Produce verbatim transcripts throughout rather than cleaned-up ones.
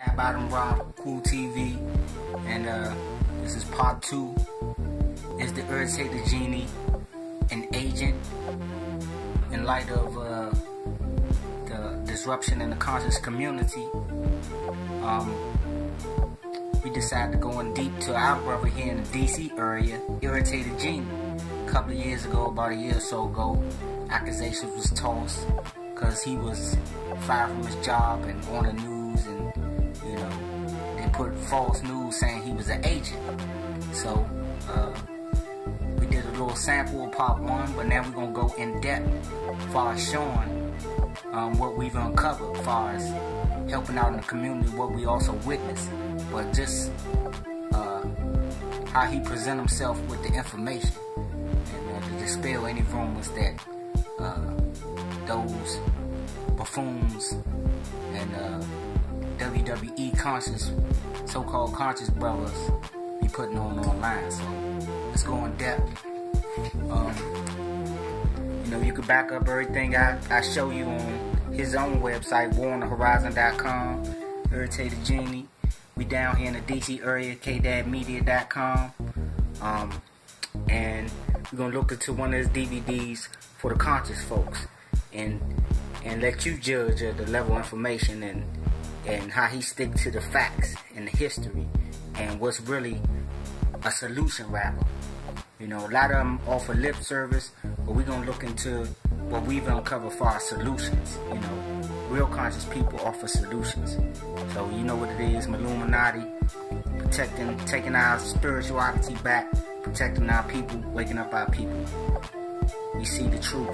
Bottom Rock, Cool T V, and uh, this is part two. Is the Irritated Genie an agent? In light of uh, the disruption in the conscious community, um, we decided to go in deep to our brother here in the D C area, Irritated Genie. A couple of years ago, about a year or so ago, accusations was tossed because he was fired from his job and on the news, and you know, they put false news saying he was an agent. So uh, we did a little sample of part one, but now we're gonna go in depth as far as showing um, what we've uncovered as far as helping out in the community, what we also witnessed, but just uh, how he present himself with the information, and uh, to dispel any rumors that uh, those buffoons and uh, W W E conscious, so-called conscious brothers be putting on online. So let's go in depth. Um, you know, you can back up everything I, I show you on his own website, war on the horizon dot com, Irritated Genie. We down here in the D C area, K dad media dot com. Um, and we're going to look into one of his D V Ds for the conscious folks, and and let you judge uh, the level of information and and how he stick to the facts and the history and what's really a solution rather. You know, a lot of them offer lip service, but we're gonna look into what we've uncovered for our solutions. You know, real conscious people offer solutions. So you know what it is, Illuminati, protecting, taking our spirituality back, protecting our people, waking up our people. We see the truth.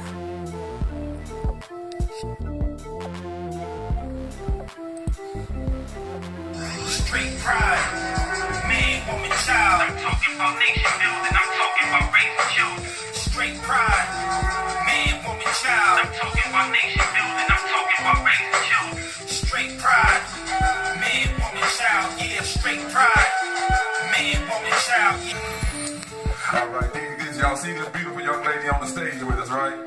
Straight pride, man, woman, child. I'm talking about nation building. I'm talking about raising children. Straight pride, man, woman, child. I'm talking about nation building. I'm talking about raising children. Straight pride, man, woman, child. Yeah, straight pride, man, woman, child. Yeah. All right, did y'all see this beautiful young lady on the stage with us, right?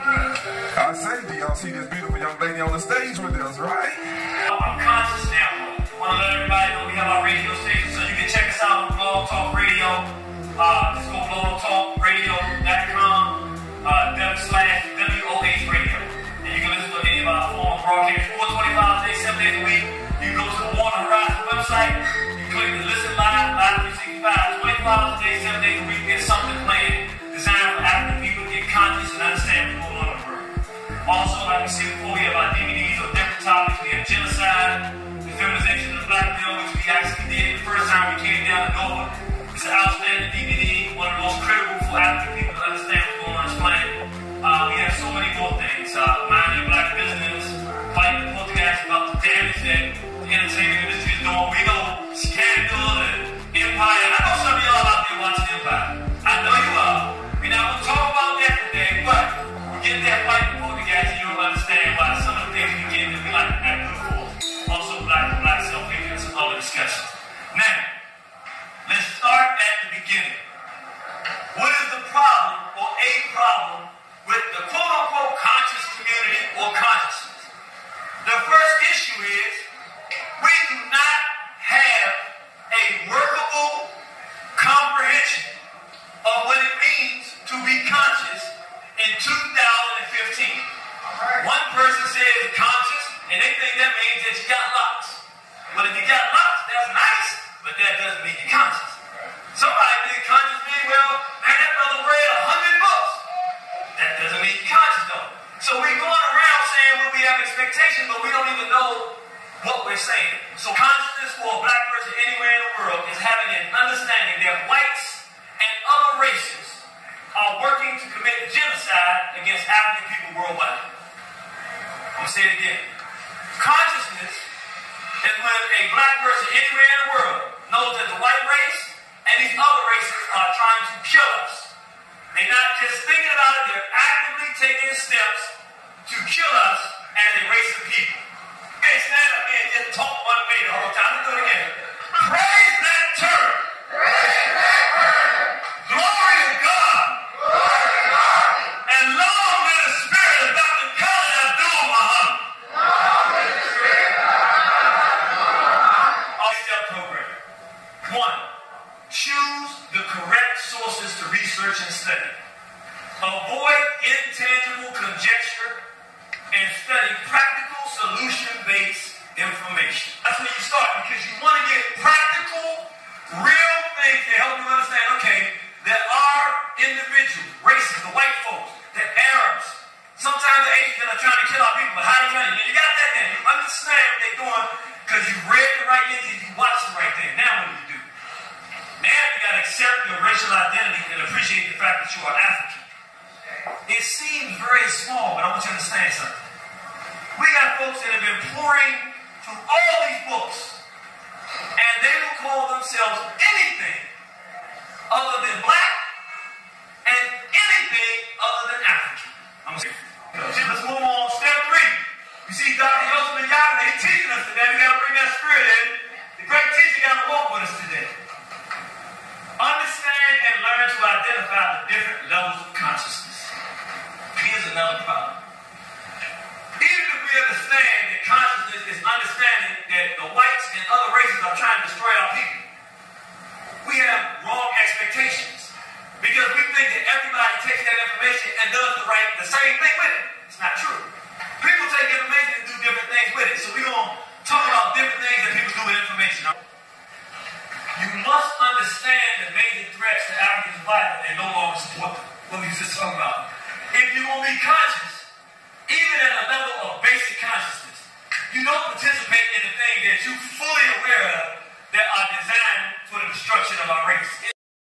I say, do y'all see this beautiful young lady on the stage with us, right? I'm conscious now. I want to let everybody know we have our radio station, so you can check us out on Blog Talk Radio. Uh, just go blog talk radio dot com, uh, w slash W O H radio. And you can listen to any of our former broadcasts, four twenty-five days, seven days a week. You can go to the War on the Horizon website. You click the Listen Live, Live three sixty-five, twenty-five days, seven days a week. There's something playing designed for African people to get conscious and understand what's going on in the world. Also, like we said before, we have our D V Ds on different topics. We have genocide, the feminization of the black male, which we actually did the first time we came down to Nova. It's an outstanding D V D, one of the most critical for African people to understand what's going on this planet. Uh, we have so many more things. Uh, Mind Your Black Business, fighting the Portuguese about the damage that the entertainment industry is doing. We know Scandal and Empire. And I know some of y'all out there watching Empire. I know you are. We're not going to talk about that today, but we get that fight the Portuguese, and you'll understand why some of the things we get that we like to act for. Also, black to black self-hatred and some other discussions. Now, let's start at the beginning. What is the problem or a problem with the quote-unquote conscious community or consciousness? The first issue is we do not have a workable comprehension of what it means to be conscious in two thousand fifteen. One person says conscious, and they think that means that you got locks. But if you got locks, that's nice, but that doesn't mean you're conscious. Somebody think conscious means, well, man, that brother read a hundred books. That doesn't mean you're conscious, though. So we're going around saying well, we have expectations, but we don't even know what we're saying. So consciousness for a black person anywhere in the world is having an understanding that whites and other races are working to commit genocide against African people worldwide. I'm going to say it again. Consciousness is when a black person anywhere in the world knows that the white race and these other races are trying to kill us. They're not just thinking about it, they're actively taking steps to kill us as a race of people. Hey, stand up here and just talk one way the whole time. Let's do it again. Praise that term. Praise that term. Glory to God. Glory to God. And long live the spirit of Doctor Khalid Abdul Muhammad. Long live the spirit of Doctor Khalid Abdul Muhammad. research and study. Avoid intangible conjecture and study practical solution-based information. That's where you start, because you want to get practical, real things to help you understand, okay, there are individuals, races, the white folks, the Arabs, sometimes the Asians that are trying to kill our people, but how are you trying to, you got that then, you understand what they're doing because you read the right things and you watch the right thing. Now what do you do? Now you got to accept your racial identity and appreciate the fact that you are African. It seems very small, but I want you to understand something. We got folks that have been pouring through all these books, and they will call themselves anything other than black and anything other than African. I'm gonna say, let's move on. Step three. You see Doctor Yosef and Yahweh, they're teaching us today. We got to bring that spirit in. The great teacher got to walk with us today. Understand and learn to identify the different levels of consciousness. Here's another problem. Even if we understand that consciousness is understanding that the whites and other races are trying to destroy our people, we have wrong expectations. Because we think that everybody takes that information and does the right, the same thing with it. It's not true. People take information and do different things with it. So we're going to talk about different things that people do with information. You must understand the major threats to African survival and no longer support them. What we just talking about. If you're going to be conscious, even at a level of basic consciousness, you don't participate in the things that you're fully aware of that are designed for the destruction of our race.